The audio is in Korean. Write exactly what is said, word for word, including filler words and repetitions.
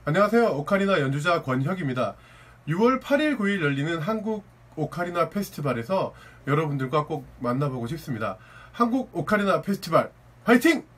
안녕하세요. 오카리나 연주자 권혁입니다. 유월 팔일, 구일 열리는 한국 오카리나 페스티벌에서 여러분들과 꼭 만나보고 싶습니다. 한국 오카리나 페스티벌 화이팅!